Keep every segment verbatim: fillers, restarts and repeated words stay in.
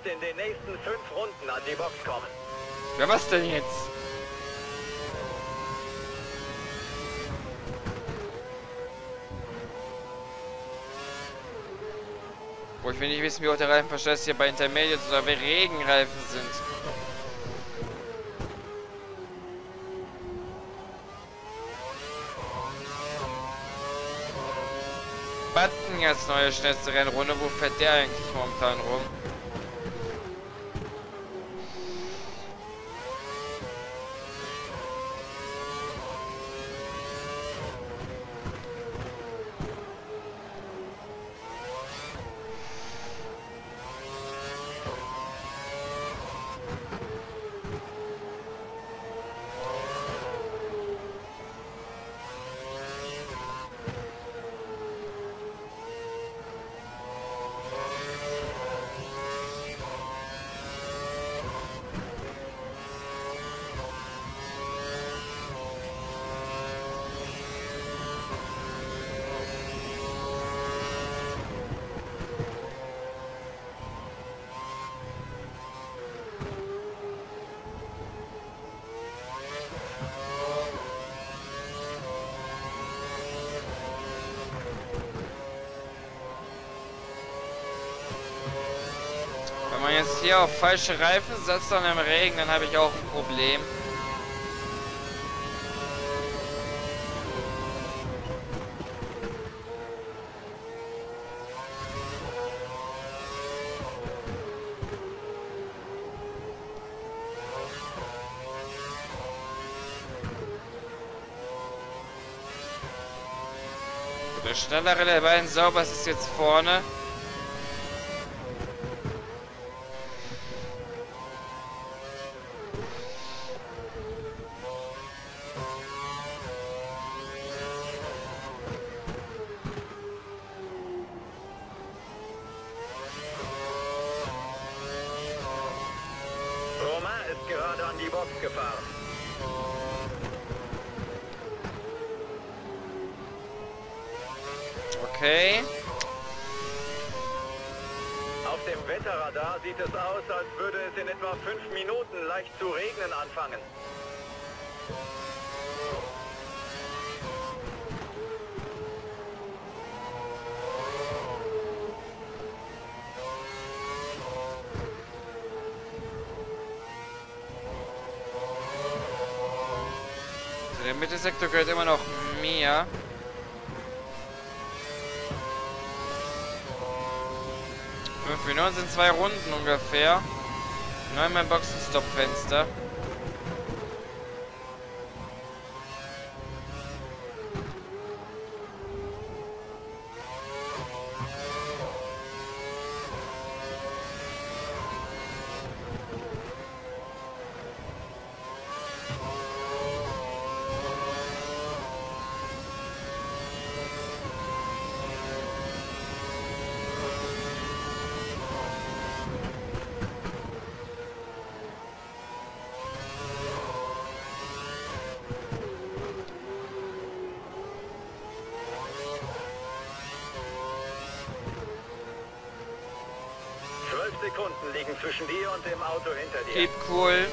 wirst in den nächsten fünf Runden an die Box kommen. Ja, was denn jetzt? Boah, ich will nicht wissen, wie hoch der Reifenverschleiß hier bei Intermediates oder bei Regenreifen sind. Button als neue schnellste Rennrunde. Wo fährt der eigentlich momentan rum? Wenn man jetzt hier auf falsche Reifen setzt dann im Regen, dann habe ich auch ein Problem. Der schnellere der beiden Saubers ist jetzt vorne. Romain ist gerade an die Box gefahren. Okay. Auf dem Wetterradar sieht es aus, als würde es in etwa fünf Minuten leicht zu regnen anfangen. Der Mittelsektor gehört immer noch mir. Fünf Minuten sind zwei Runden ungefähr. Neunmal Boxenstopp-Fenster. Zwölf Sekunden liegen zwischen dir und dem Auto hinter dir. Keep cool.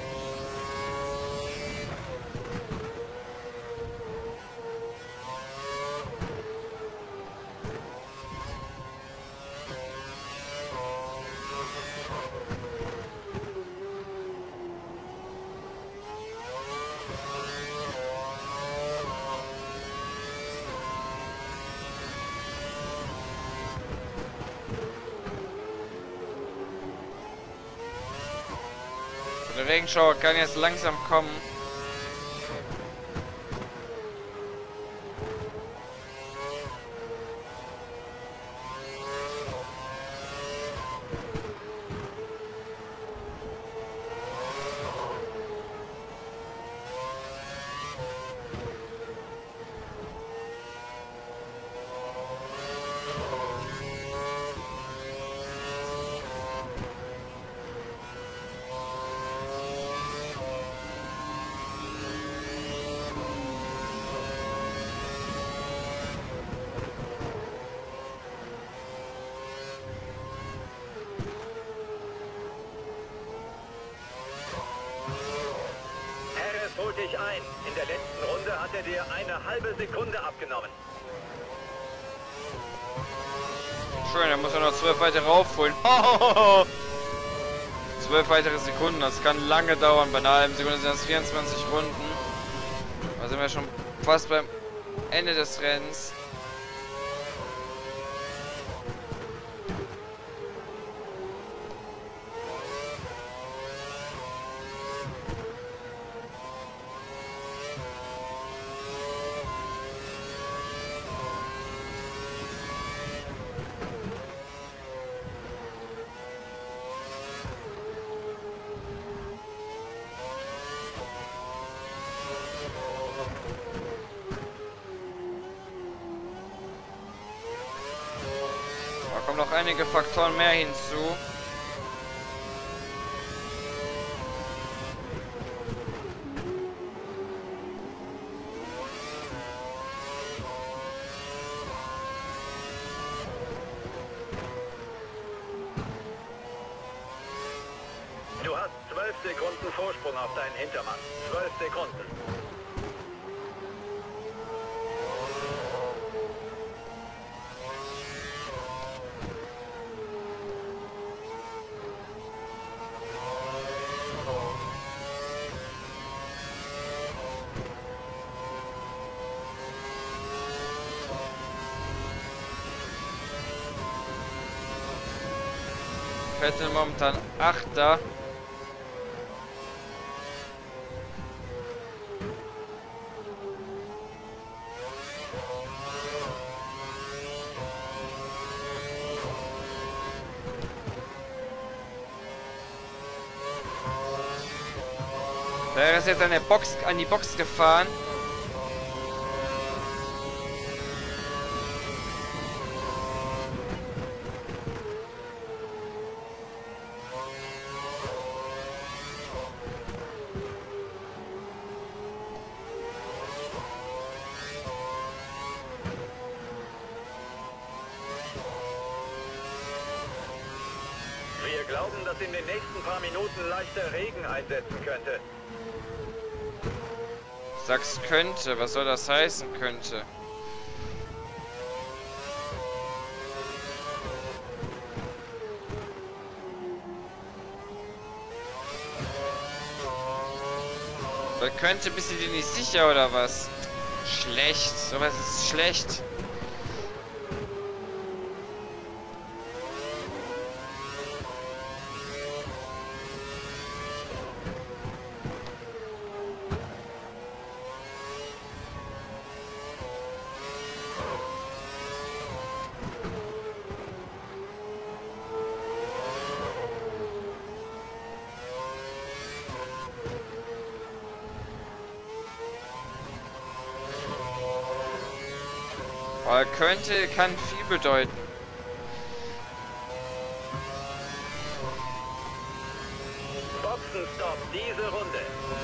Der Regenschauer kann jetzt langsam kommen. hätte dir eine halbe Sekunde abgenommen. Schön, dann muss er noch zwölf weitere aufholen. zwölf weitere Sekunden, das kann lange dauern. Bei einer halben Sekunde sind das vierundzwanzig Runden. Da sind wir schon fast beim Ende des Rennens. Da kommen noch einige Faktoren mehr hinzu. Du hast zwölf Sekunden Vorsprung auf deinen Hintermann. zwölf Sekunden. Vettel momentan Achter. Der ist jetzt an der Box, an die Box gefahren. Wir glauben, dass in den nächsten paar Minuten leichter Regen einsetzen könnte. Sag's könnte, was soll das heißen könnte? Weil könnte, bist du dir nicht sicher oder was? Schlecht, sowas ist schlecht. Aber könnte, kann viel bedeuten. Boxenstopp diese Runde.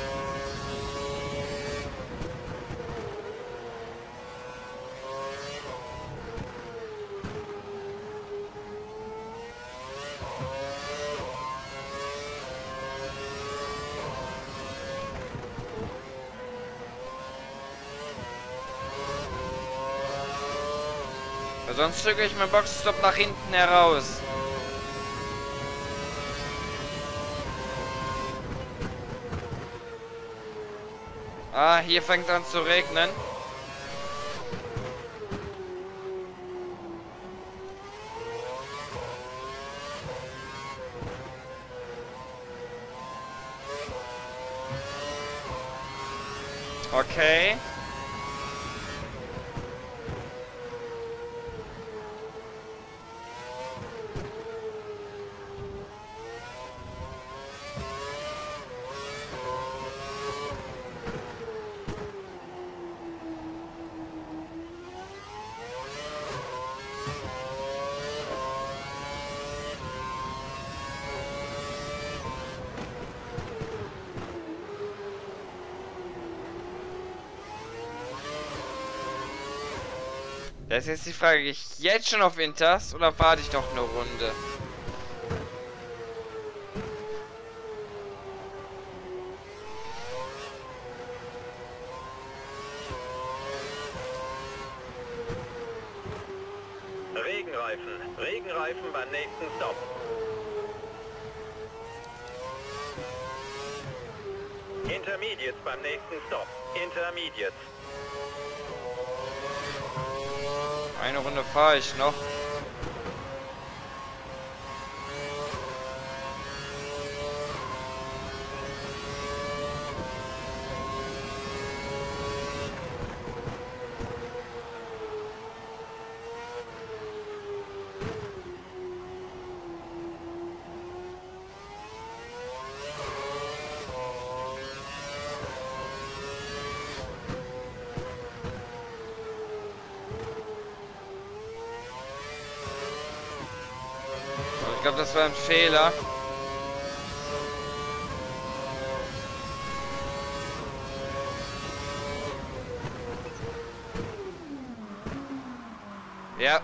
Sonst zögere ich meinen Boxenstopp nach hinten heraus. Ah, hier fängt an zu regnen. Okay. Das ist jetzt die Frage, gehe ich jetzt schon auf Inters oder warte ich noch eine Runde? Regenreifen. Regenreifen beim nächsten Stopp. Intermediates beim nächsten Stopp. Intermediates. Eine Runde fahre ich noch. Ich glaube, das war ein Fehler. Ja.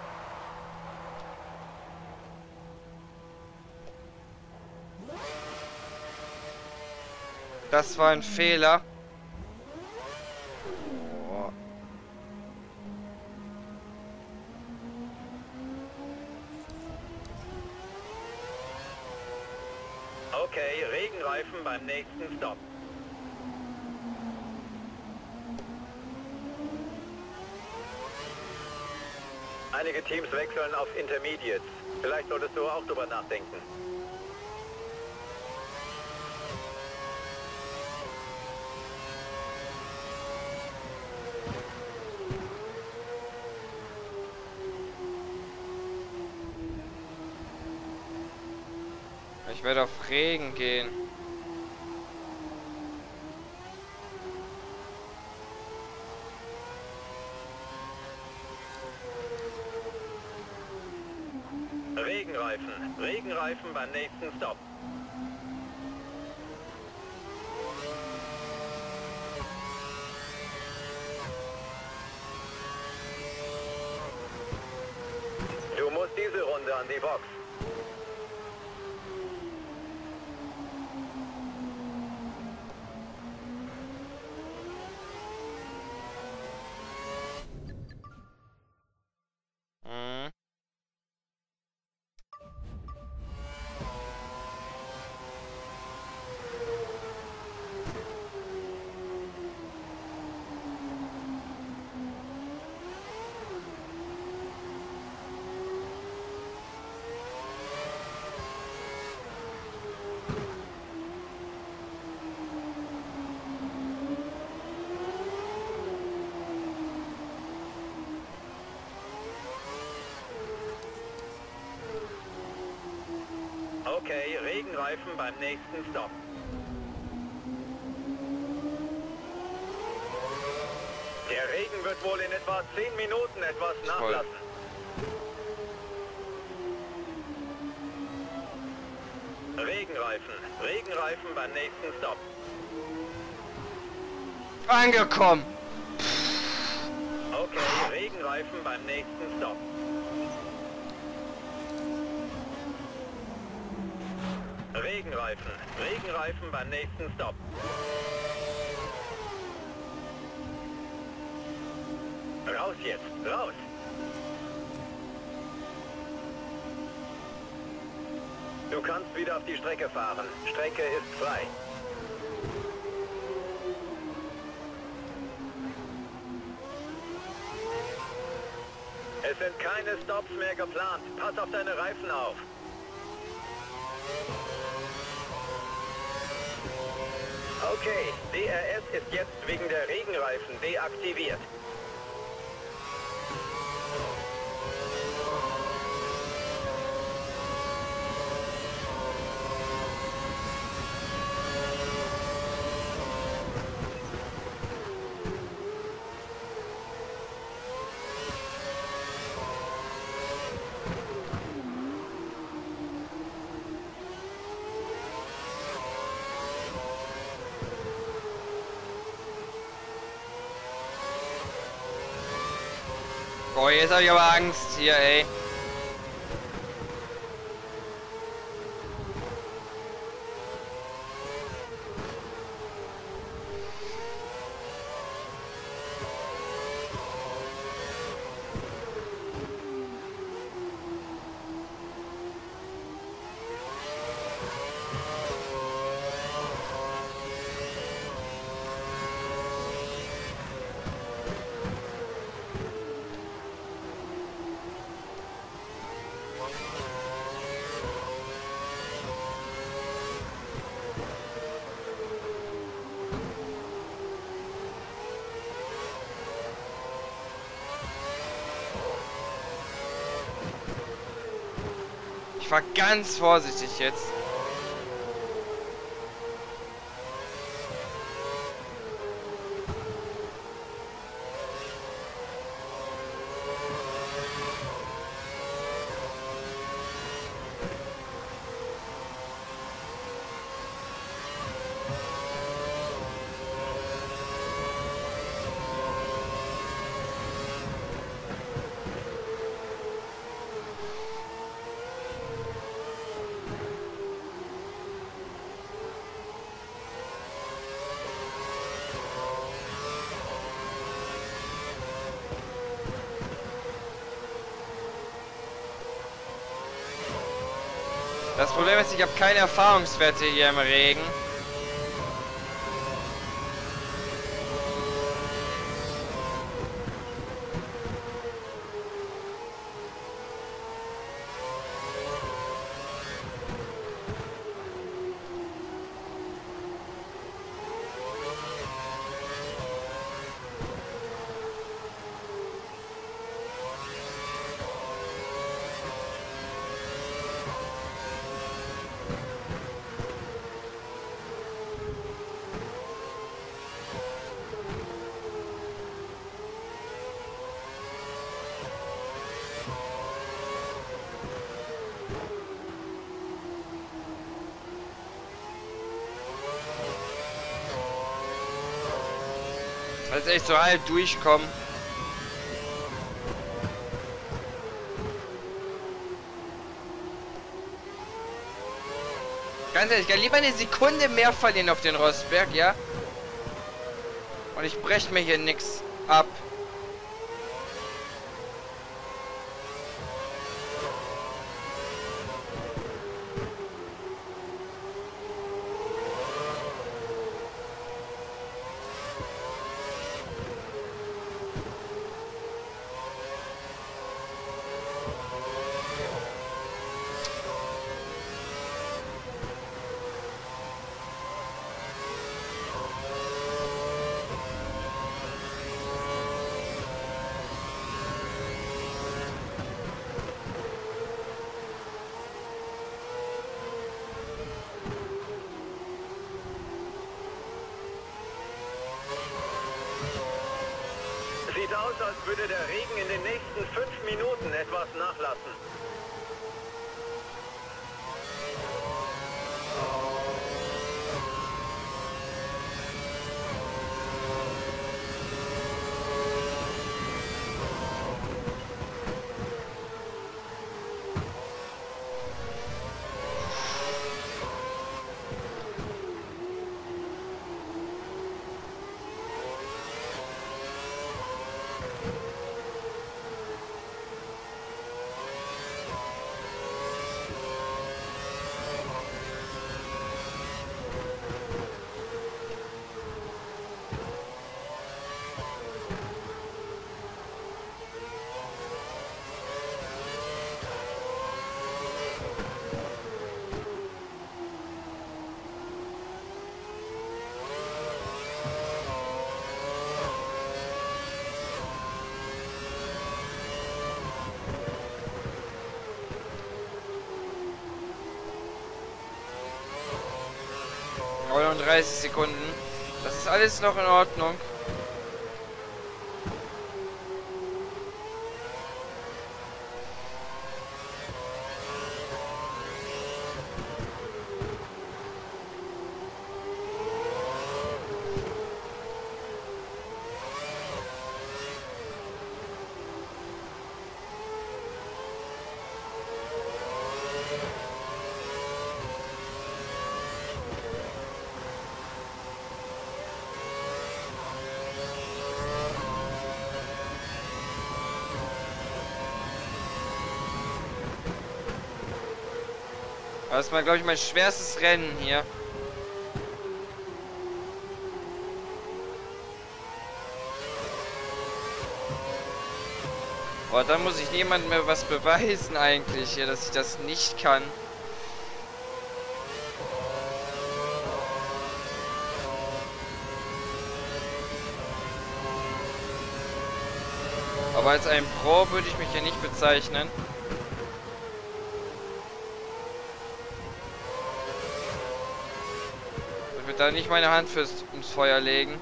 Das war ein Fehler. Oh. Okay, Regenreifen beim nächsten Stopp. Einige Teams wechseln auf Intermediates. Vielleicht solltest du auch drüber nachdenken. Ich werde auf Regen gehen. Regenreifen. Regenreifen beim nächsten Stopp. Du musst diese Runde an die Box. Mhm. Okay, Regenreifen beim nächsten Stopp. Der Regen wird wohl in etwa zehn Minuten etwas nachlassen. Regenreifen. Regenreifen beim nächsten Stopp. Angekommen. Okay, Regenreifen beim nächsten Stopp. Regenreifen. Regenreifen beim nächsten Stopp. Raus jetzt, raus! Du kannst wieder auf die Strecke fahren. Strecke ist frei. Es sind keine Stops mehr geplant. Pass auf deine Reifen auf. Okay, D R S ist jetzt wegen der Regenreifen deaktiviert. Oh, jetzt habe ich aber Angst hier, ey. fahr ganz vorsichtig jetzt. Das Problem ist, ich habe keine Erfahrungswerte hier im Regen. Als echt so halb durchkommen. Ganz ehrlich, ich kann lieber eine Sekunde mehr verlieren auf den Rosberg, ja? Und ich breche mir hier nichts ab. Sieht aus, als würde der Regen in den nächsten fünf Minuten etwas nachlassen. neununddreißig Sekunden. Das ist alles noch in Ordnung. Das war, glaube ich, mein schwerstes Rennen hier. Boah, da muss ich niemandem mehr was beweisen eigentlich hier, dass ich das nicht kann. Aber als ein Pro würde ich mich hier nicht bezeichnen. da nicht meine Hand fürs ins Feuer legen.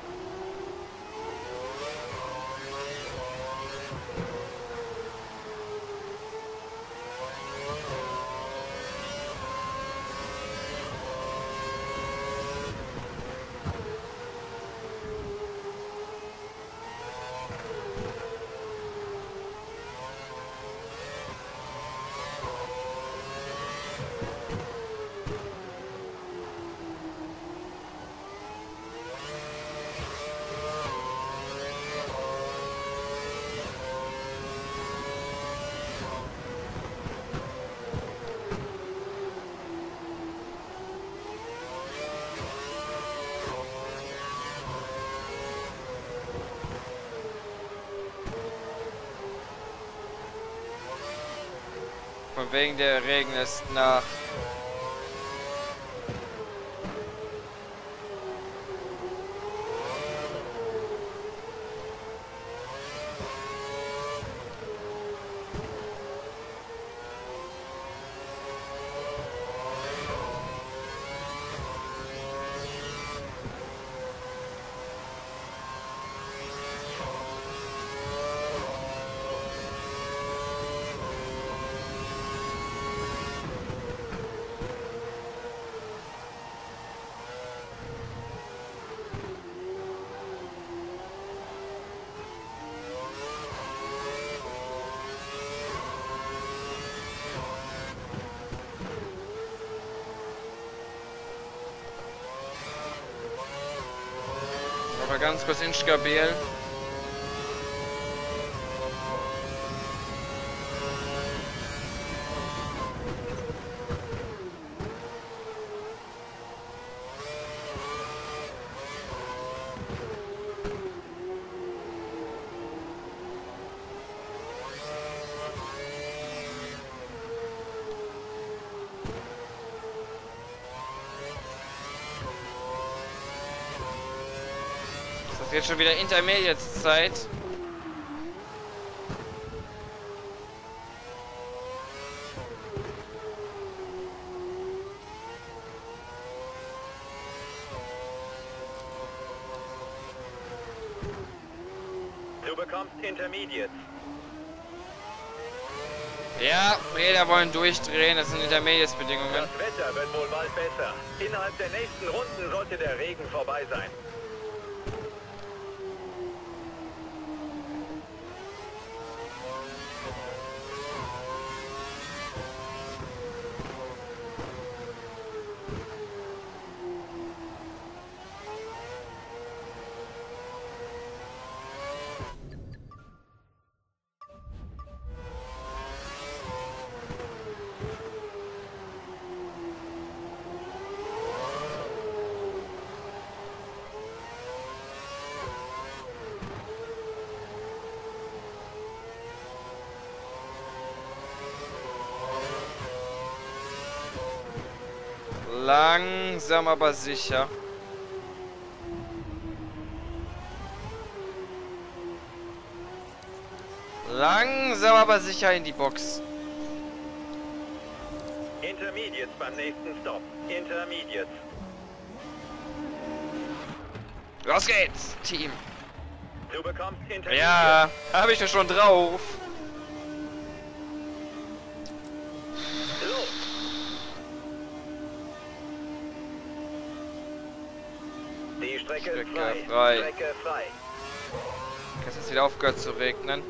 Von wegen der Regen ist nach. Aber ganz kurz instabil. Jetzt schon wieder Intermediate-Zeit. Du bekommst Intermediate. Ja, Räder wollen durchdrehen, das sind Intermediate-Bedingungen. Das Wetter wird wohl bald besser. Innerhalb der nächsten Runden sollte der Regen vorbei sein. Langsam aber sicher. Langsam aber sicher in die Box. Intermediates beim nächsten Stop. Intermediates. Los geht's, Team. Du bekommst Intermediates. Ja, habe ich ja schon drauf. Los. Die Strecke, Strecke ist frei. frei. Strecke frei. Jetzt ist wieder aufgehört zu regnen.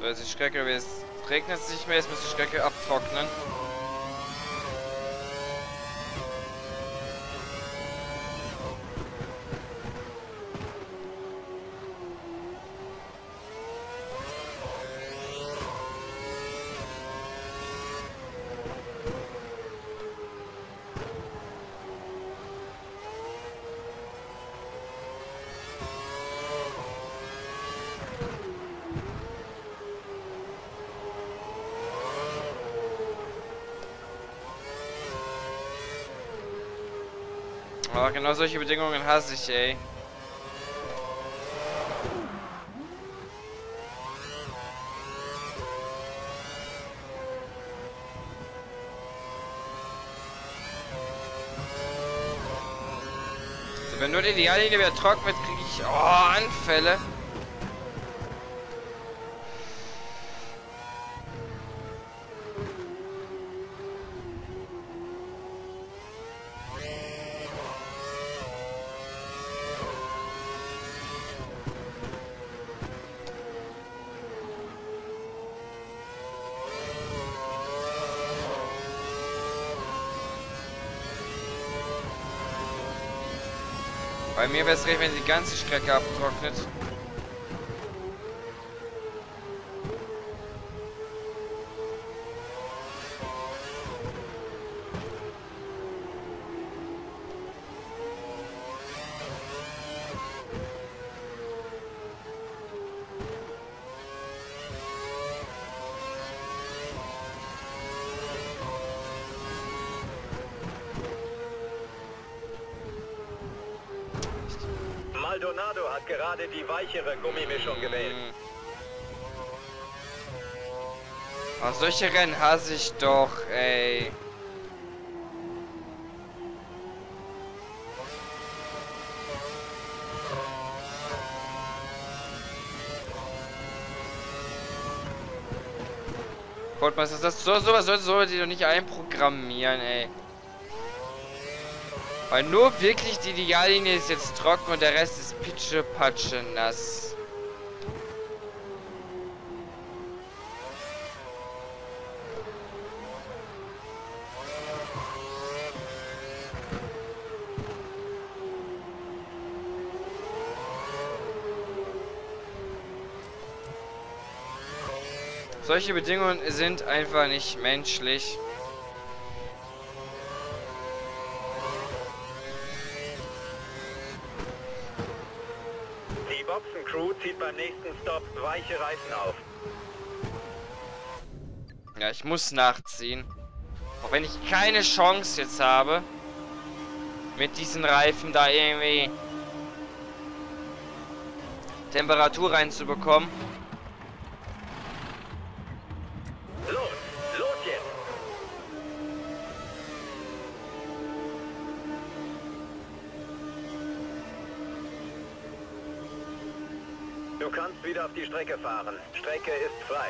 Weil die Strecke, es regnet es nicht mehr, jetzt muss die Strecke abtrocknen. Oh, genau solche Bedingungen hasse ich, ey. Also wenn nur die Ideallinie wieder trocken wird, kriege ich oh, Anfälle. Bei mir wäre es recht, wenn die ganze Strecke abtrocknet. Maldonado hat gerade die weichere Gummimischung gewählt. Oh, solche Rennen hasse ich doch, ey. Codemeister, das so sowas sollte so die doch nicht einprogrammieren, ey. Weil nur wirklich die Ideallinie ist jetzt trocken und der Rest ist pitsche-patsche nass. Solche Bedingungen sind einfach nicht menschlich. Die Boxencrew zieht beim nächsten Stop weiche Reifen auf. Ja, ich muss nachziehen. Auch wenn ich keine Chance jetzt habe, mit diesen Reifen da irgendwie Temperatur reinzubekommen. Los, los jetzt! Du kannst wieder auf die Strecke fahren. Strecke ist frei.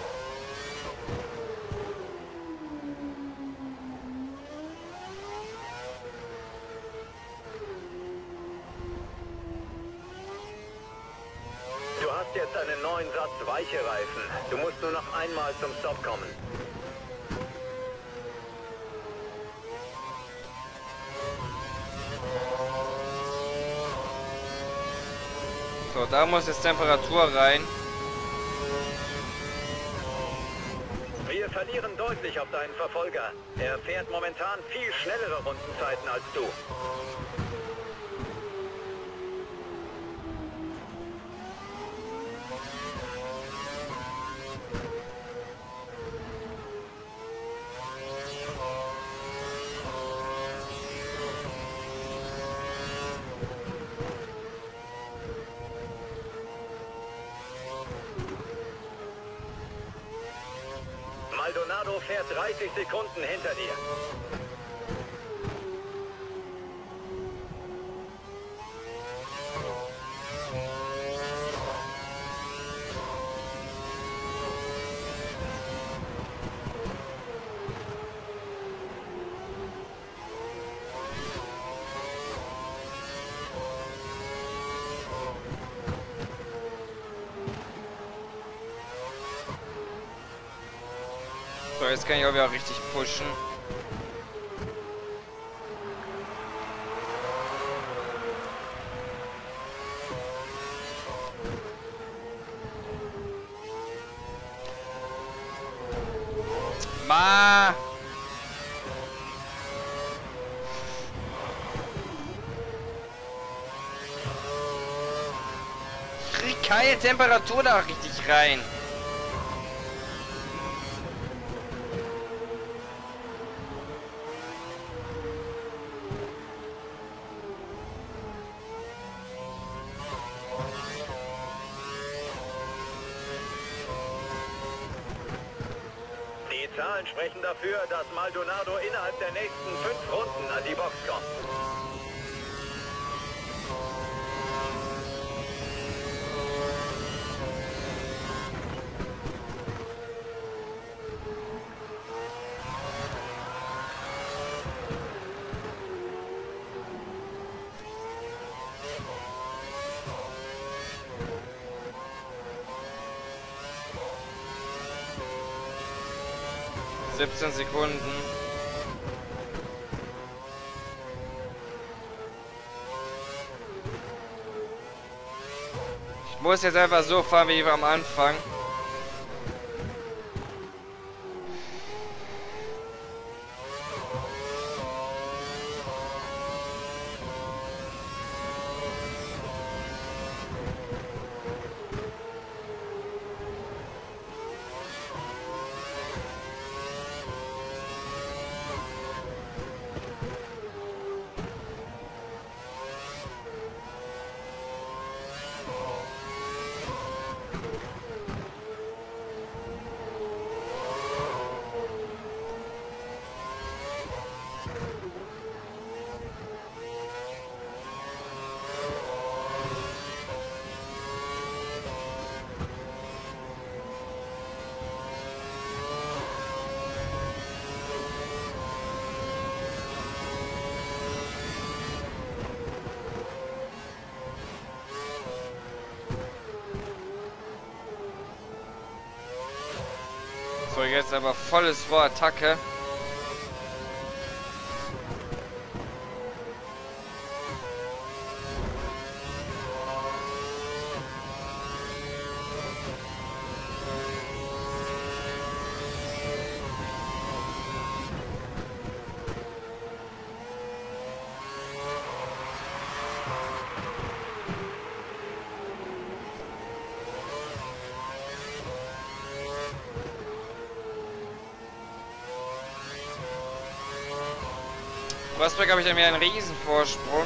Du hast jetzt einen neuen Satz weiche Reifen. Du musst nur noch einmal zum Stop kommen. So, da muss jetzt Temperatur rein. Wir verlieren deutlich auf deinen Verfolger. Er fährt momentan viel schnellere Rundenzeiten als du. Maldonado fährt dreißig Sekunden hinter dir. So, jetzt kann ich auch wieder richtig pushen. Ma! Ich krieg keine Temperatur da richtig rein. Die Zahlen sprechen dafür, dass Maldonado innerhalb der nächsten fünf Runden an die Box kommt. siebzehn Sekunden. Ich muss jetzt einfach so fahren wie am Anfang. So, jetzt aber volles Rohr Attacke. Rosberg habe ich ja mir einen riesen Vorsprung.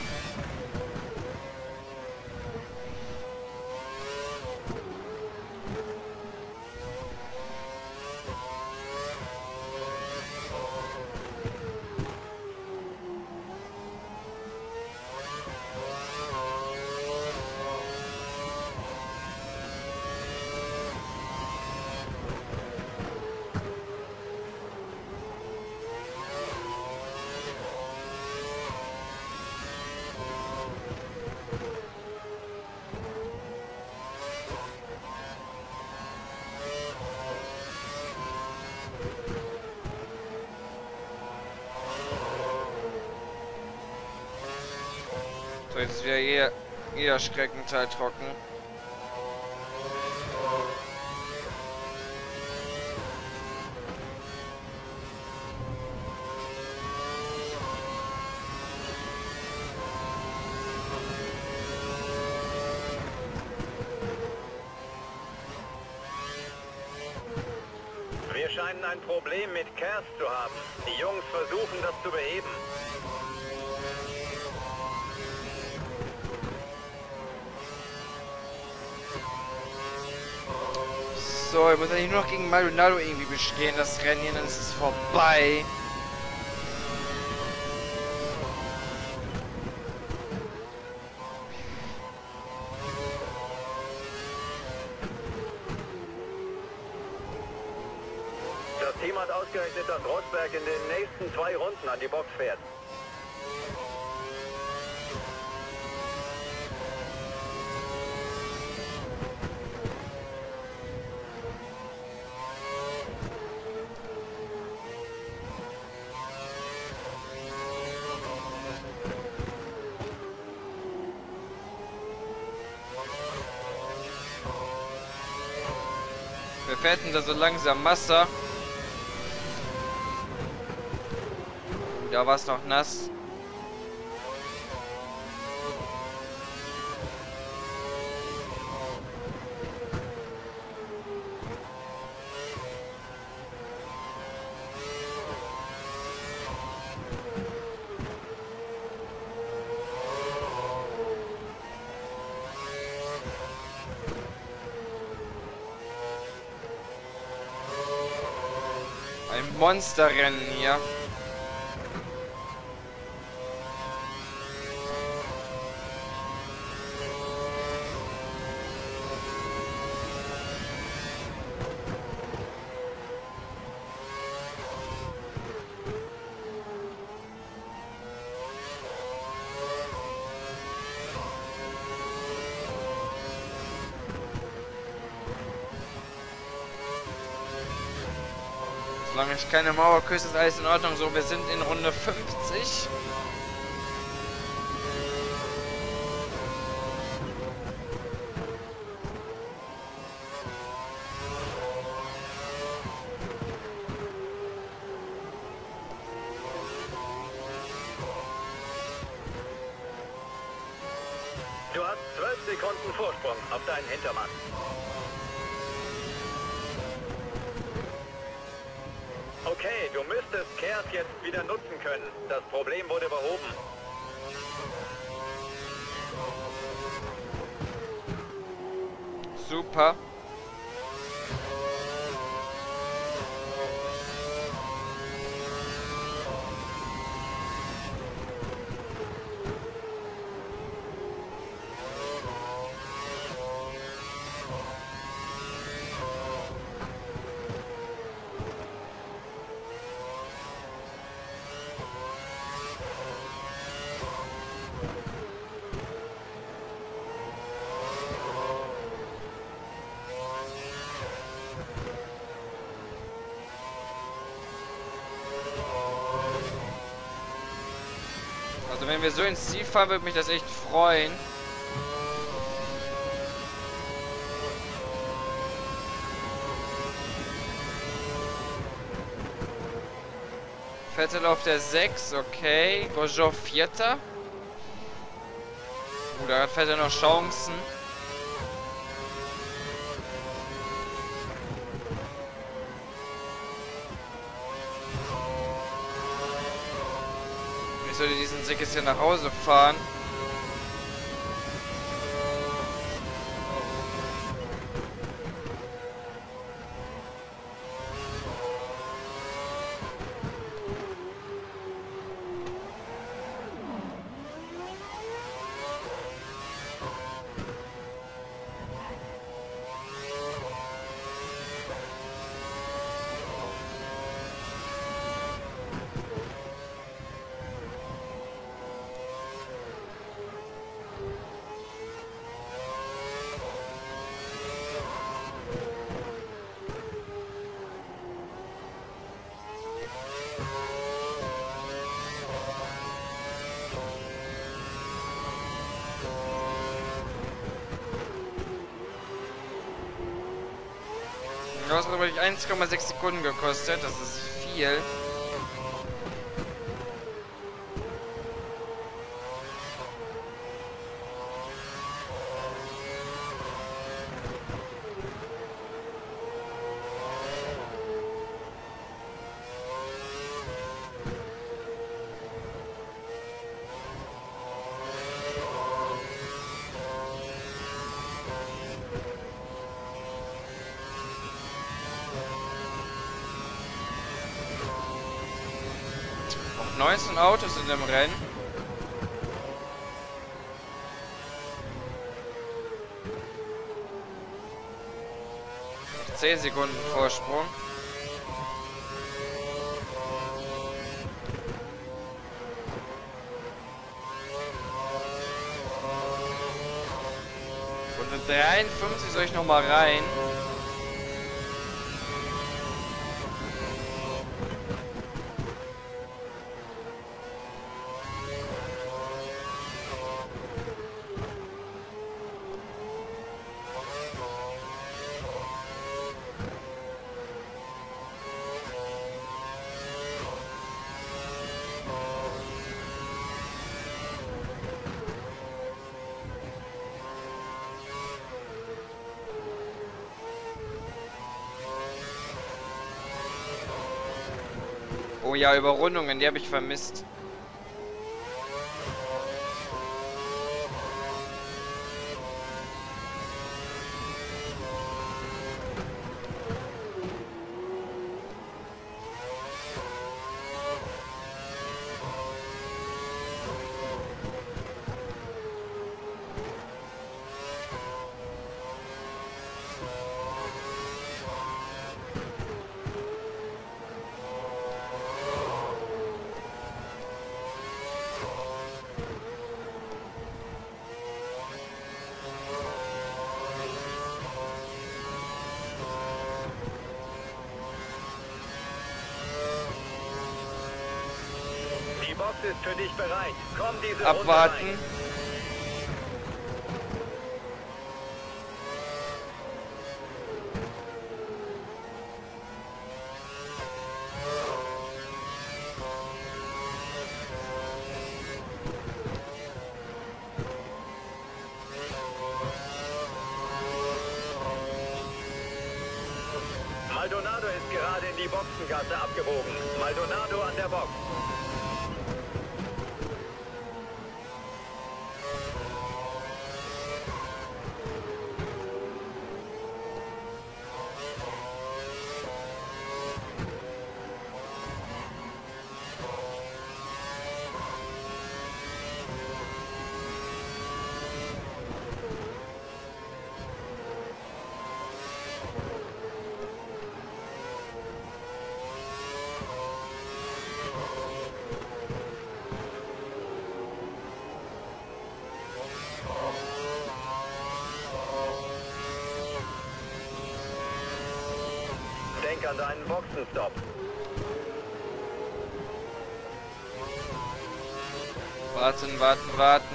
So, jetzt ist wieder eher, eher Streckenteil trocken. Wir scheinen ein Problem mit Kers zu haben. Die Jungs versuchen, das zu beheben. So, ich muss eigentlich nur noch gegen Maldonado irgendwie bestehen, das Rennen hier, dann ist es vorbei. Das Team hat ausgerechnet, dass Rosberg in den nächsten zwei Runden an die Box fährt. Wer fährt denn da so langsam? Massa. Da war es noch nass. Ein Monsterrennen hier. Solange ich keine Mauer küsse, ist alles in Ordnung. So, wir sind in Runde fünfzig. Du hast zwölf Sekunden Vorsprung auf deinen Hintermann. Okay, du müsstest Kehrt jetzt wieder nutzen können. Das Problem wurde behoben. Super. Also wenn wir so ins Ziel fahren, würde mich das echt freuen. Vettel auf der sechs, okay. Grosjean Vierter. Uh, da hat Vettel noch Chancen. Ich sollte diesen Sickes hier nach Hause fahren. Das hat aber eins Komma sechs Sekunden gekostet, das ist viel. neunzehn Autos in dem Rennen. zehn Sekunden Vorsprung. Runde dreiundfünfzig soll ich noch mal rein. Oh ja, Überrundungen, die habe ich vermisst. Die Box ist für dich bereit. Komm diese Abwarten. Runde rein. Maldonado ist gerade in die Boxengasse abgebogen. Maldonado an der Box. Denk an deinen Boxenstopp. Warten, warten, warten.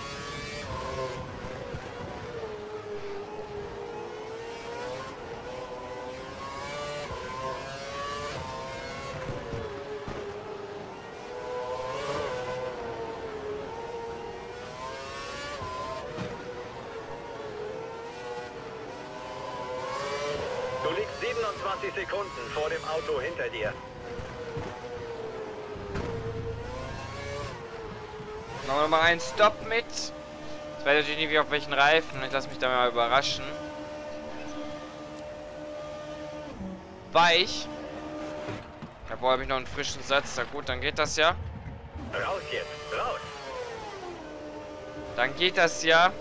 Du liegst siebenundzwanzig Sekunden vor dem Auto hinter dir. Machen wir mal einen Stopp mit. Ich weiß natürlich nicht, wie auf welchen Reifen. Ich lasse mich da mal überraschen. Weich. Jawohl, habe ich noch einen frischen Satz. Na gut, dann geht das ja. Raus jetzt, raus. Dann geht das ja.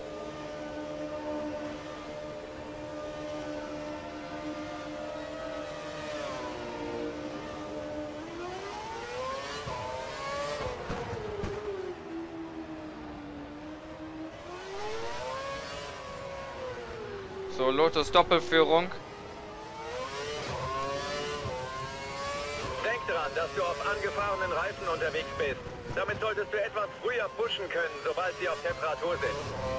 So, Lotus Doppelführung. Denk dran, dass du auf angefahrenen Reifen unterwegs bist. Damit solltest du etwas früher pushen können, sobald sie auf Temperatur sind.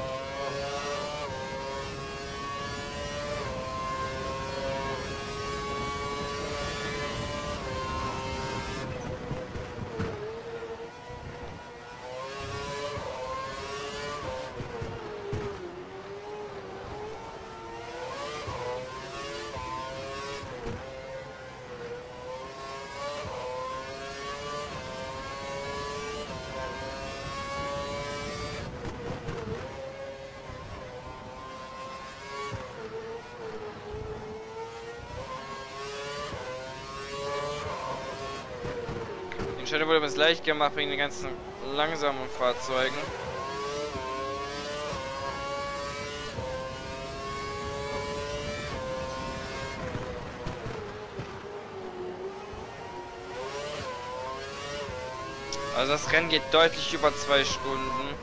Die Stelle wurde mir leicht gemacht wegen den ganzen langsamen Fahrzeugen. Also das Rennen geht deutlich über zwei Stunden.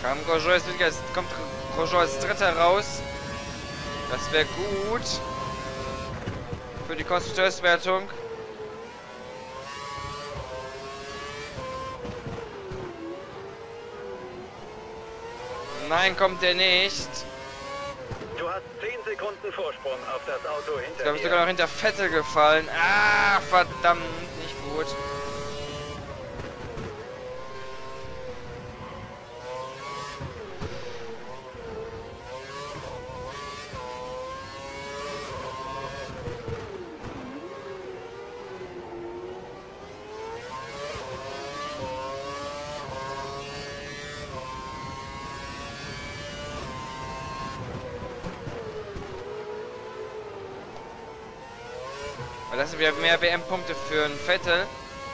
Kam Grosjean jetzt wirklich als, kommt Grosjean als Dritter raus. Das wäre gut. Für die Konstrukteurswertung. Nein, kommt der nicht. Du hast zehn Sekunden Vorsprung auf das Auto hinter Ich glaube, dir. sogar noch hinter Vettel gefallen. Ah, verdammt, nicht gut. Weil das sind wieder mehr W M-Punkte für einen Vettel.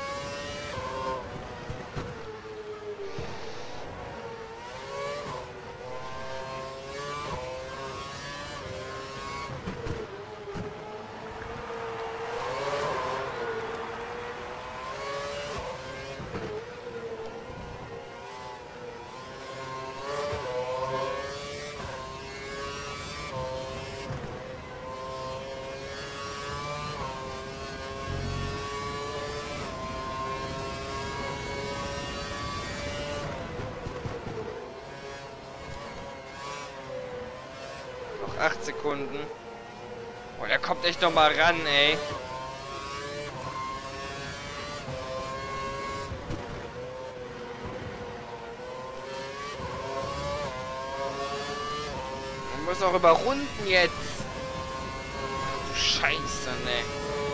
acht Sekunden. Oh, der kommt echt noch mal ran, ey. Man muss auch überrunden jetzt. Du Scheiße, ne.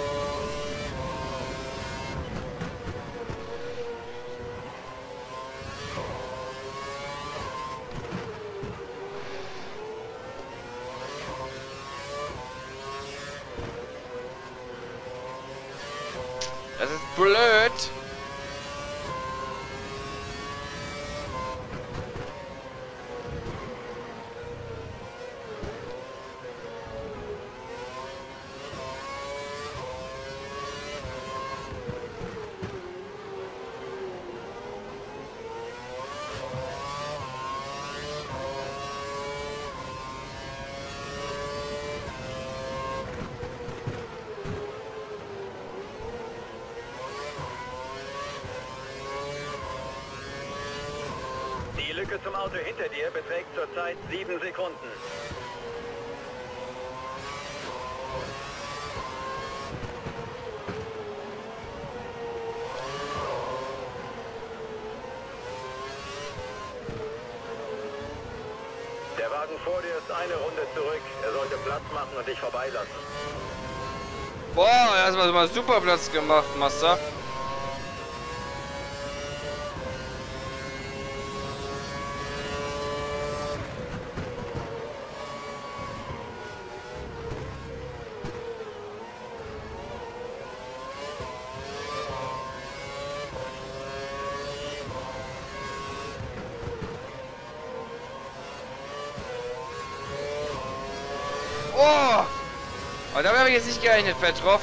Das ist blöd. Die Lücke zum Auto hinter dir beträgt zurzeit sieben Sekunden. Der Wagen vor dir ist eine Runde zurück. Er sollte Platz machen und dich vorbeilassen. Boah, erstmal mal super Platz gemacht, Master. Oh! Aber damit habe ich jetzt nicht gerechnet, Petrov.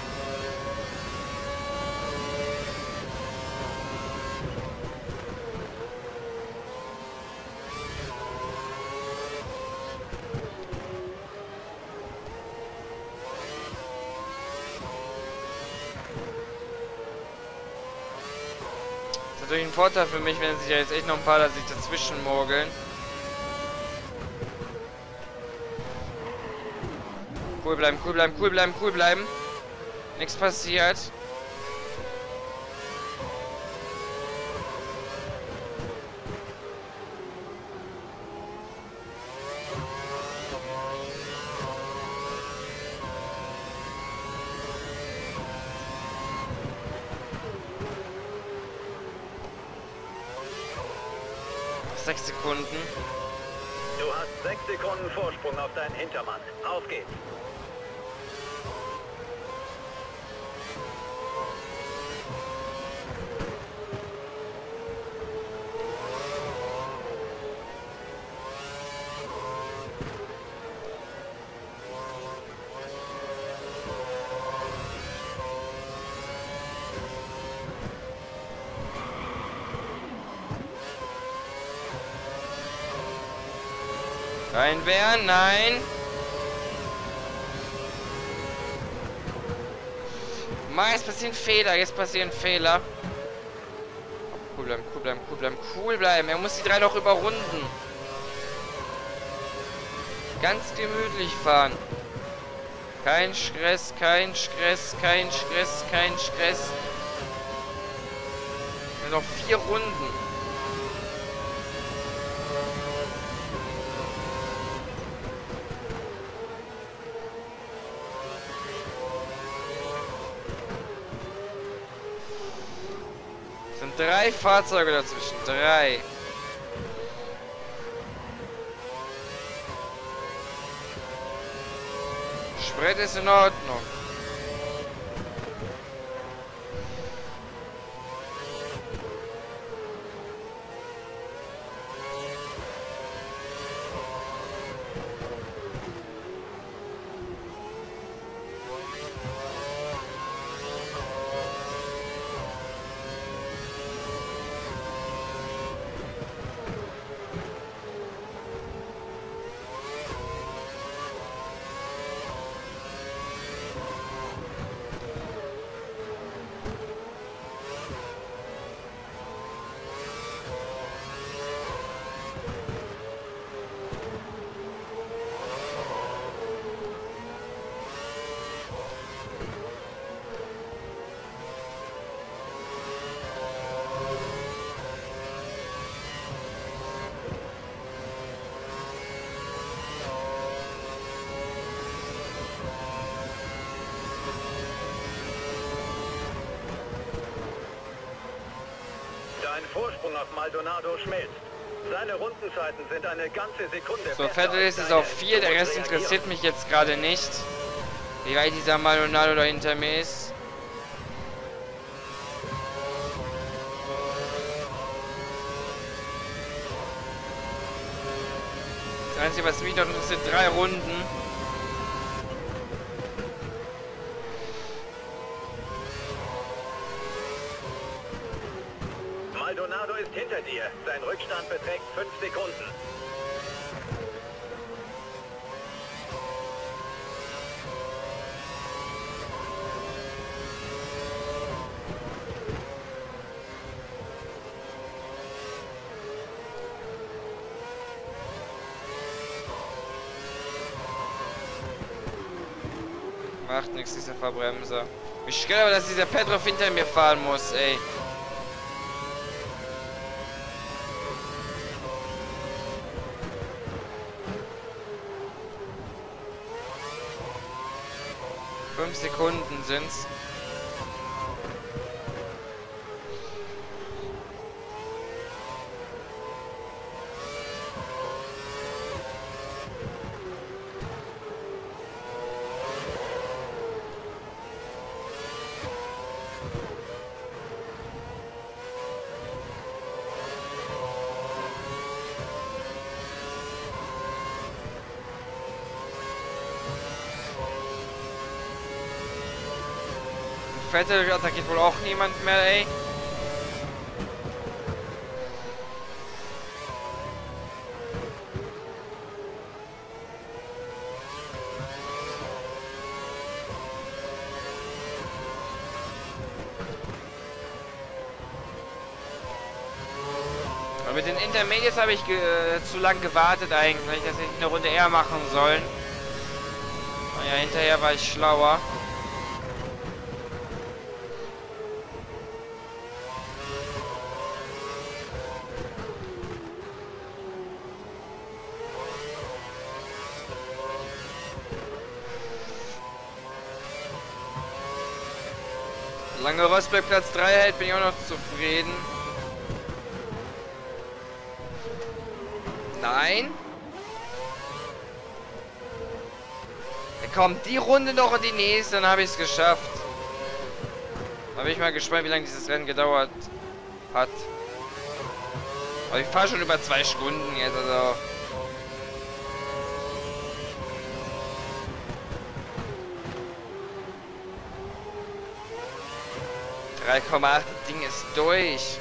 Das ist natürlich ein Vorteil für mich, wenn sich ja jetzt echt noch ein paar da sich dazwischen mogeln. Cool bleiben, cool bleiben, cool bleiben, cool bleiben. Nichts passiert. Sechs Sekunden. Du hast sechs Sekunden Vorsprung auf deinen Hintermann. Auf geht's. Reinwehren, nein. Mann, jetzt passieren Fehler, jetzt passieren Fehler. Cool bleiben, cool bleiben, cool bleiben, cool bleiben. Er muss die drei noch überrunden. Ganz gemütlich fahren. Kein Stress, kein Stress, kein Stress, kein Stress. Noch vier Runden. Es sind drei Fahrzeuge dazwischen. Drei. Sprit ist in Ordnung. Dein Vorsprung auf Maldonado schmilzt. Seine Rundenzeiten sind eine ganze Sekunde. So, Vettel ist es auf vier, der Rest interessiert mich jetzt gerade nicht. Wie weit dieser Maldonado da hinter mir ist. Das Einzige, was mich noch interessiert, drei Runden. Maldonado ist hinter dir. Sein Rückstand beträgt fünf Sekunden. Macht nichts, dieser Verbremser. Mich stört aber, dass dieser Petrov hinter mir fahren muss, ey. Fünf Sekunden sind's. Vettel attackiert wohl auch niemand mehr, ey. Und mit den Intermediates habe ich äh, zu lang gewartet eigentlich, dass ich eine Runde eher machen sollen. Naja, hinterher war ich schlauer. Solange Rosberg Platz drei hält, bin ich auch noch zufrieden. Nein. Ja, komm, die Runde noch und die nächste, dann habe ich es geschafft. Da bin ich mal gespannt, wie lange dieses Rennen gedauert hat. Aber ich fahre schon über zwei Stunden jetzt, also... drei Komma acht, das Ding ist durch.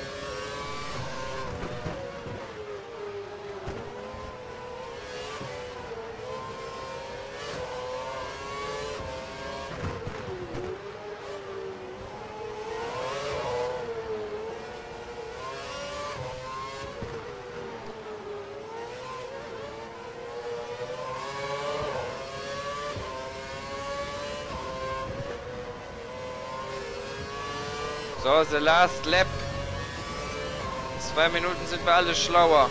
So, the last lap. In zwei Minuten sind wir alle schlauer.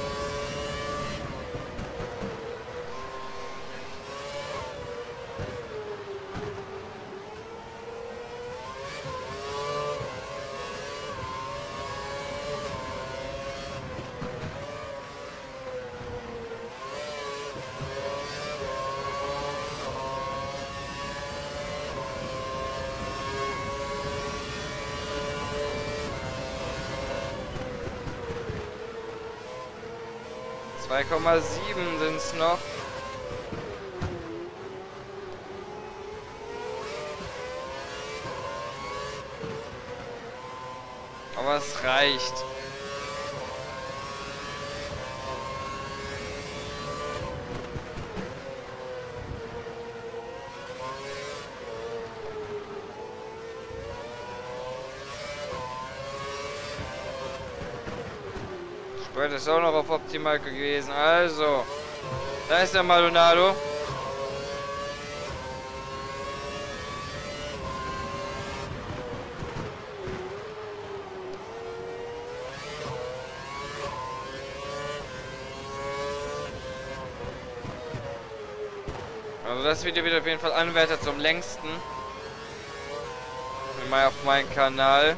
zwei Komma sieben sind es noch. Aber es reicht. Sprit ist auch noch auf optimal gewesen. Also, da ist der Maldonado. Also das Video wird auf jeden Fall Anwärter zum längsten. Mal auf meinen Kanal.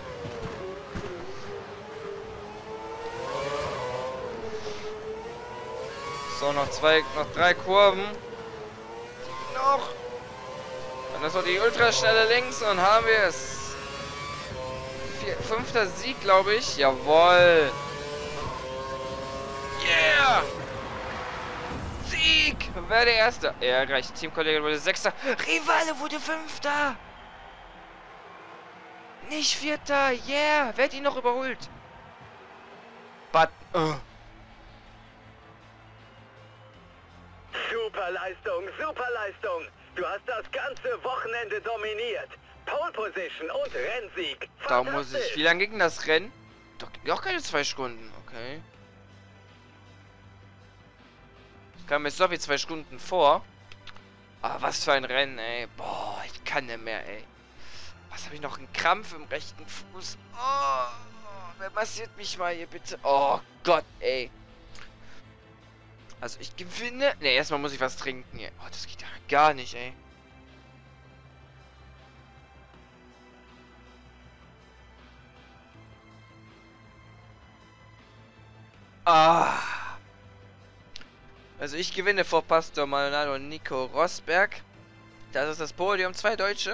So, noch zwei, noch drei Kurven. Noch. Und das war die ultraschnelle links und haben wir es. Vier, fünfter Sieg, glaube ich. Jawohl. Yeah! Sieg! Wer der Erste? Er erreicht. Teamkollege wurde Sechster. Rivale wurde Fünfter. Nicht Vierter. Yeah! Wer hat ihn noch überholt? But. Uh. Super Leistung, super Leistung. Du hast das ganze Wochenende dominiert. Pole Position und Rennsieg. Da muss ich. Wie lange ging das Rennen? Doch, auch keine zwei Stunden. Okay. Das kam mir so wie zwei Stunden vor. Aber was für ein Rennen, ey. Boah, ich kann nicht mehr, ey. Was habe ich noch? Einen Krampf im rechten Fuß. Oh, wer massiert mich mal hier bitte? Oh Gott, ey. Also ich gewinne. Ne, erstmal muss ich was trinken. Ey. Oh, das geht ja gar nicht, ey. Ah. Also ich gewinne vor Pastor Maldonado und Nico Rosberg. Das ist das Podium. Zwei Deutsche.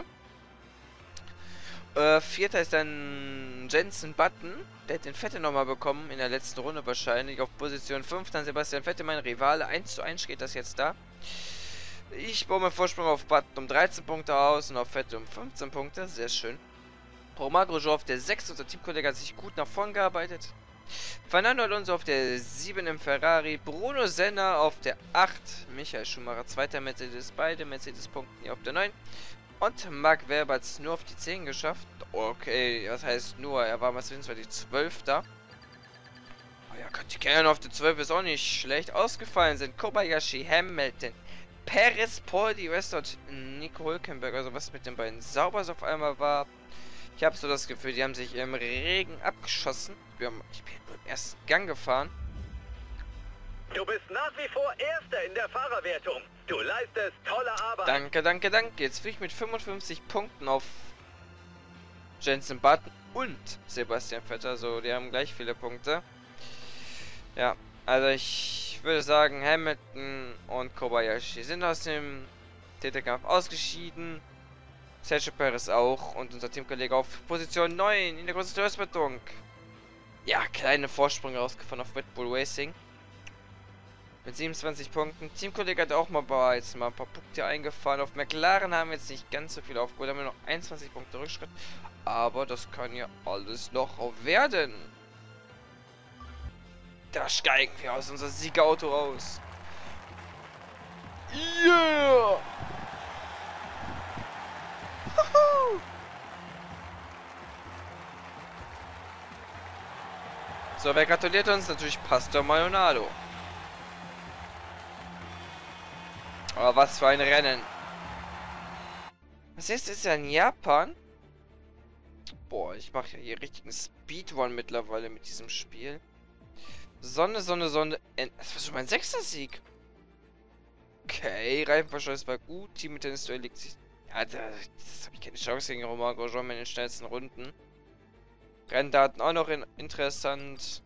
Äh, Vierter ist dann Jensen Button. Der hat den Vettel nochmal bekommen, in der letzten Runde wahrscheinlich. Auf Position fünf, dann Sebastian Vettel, mein Rivale. eins zu eins steht das jetzt da. Ich baue meinen Vorsprung auf Button um dreizehn Punkte aus und auf Vettel um fünfzehn Punkte. Sehr schön. Romain Grosjean auf der sechs, unser Teamkollege hat sich gut nach vorn gearbeitet. Fernando Alonso auf der sieben im Ferrari. Bruno Senna auf der acht. Michael Schumacher, zweiter Mercedes, beide Mercedes-Punkten hier auf der neun. Und Mark Webber hat es nur auf die zehn geschafft. Okay, was heißt nur? Er war Mercedes die zwölf da. Oh ja, Gott, die Kerlen auf der zwölf ist auch nicht schlecht. Ausgefallen sind Kobayashi, Hamilton, Perez, Paul, die Rest und Nico Hülkenberg. Also was mit den beiden Saubers auf einmal war. Ich habe so das Gefühl, die haben sich im Regen abgeschossen. Wir haben, ich bin nur im ersten Gang gefahren. Du bist nach wie vor Erster in der Fahrerwertung. Du leistest tolle Arbeit. Danke, danke, danke. Jetzt fliege ich mit fünfundfünfzig Punkten auf Jensen Button und Sebastian Vettel. Also, die haben gleich viele Punkte. Ja, also ich würde sagen, Hamilton und Kobayashi sind aus dem Titelkampf ausgeschieden. Sergio Perez auch und unser Teamkollege auf Position neun in der Konstrukteurswertung. Ja, kleine Vorsprünge rausgefahren auf Red Bull Racing. Mit siebenundzwanzig Punkten. Teamkollege hat auch mal, jetzt mal ein paar Punkte eingefahren. Auf McLaren haben wir jetzt nicht ganz so viel aufgeholt. Haben wir noch einundzwanzig Punkte Rückschritt. Aber das kann ja alles noch werden. Da steigen wir aus unser Siegerauto raus. Yeah! So, wer gratuliert uns? Natürlich Pastor Maldonado. Aber was für ein Rennen. Was ist, ist ja in Japan? Boah, ich mache ja hier richtigen Speedrun mittlerweile mit diesem Spiel. Sonne, Sonne, Sonne. End das war schon mein sechster Sieg. Okay, Reifenverschleiß war gut. Team mit Tennis Duell liegt sich. Ja, da, das habe ich keine Chance gegen Romain Grosjean in den schnellsten Runden. Renndaten auch noch in, interessant.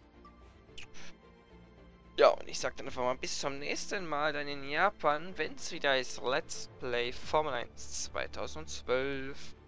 Ja, und ich sag dann einfach mal bis zum nächsten Mal dann in Japan, wenn es wieder ist Let's Play Formel eins zweitausendzwölf.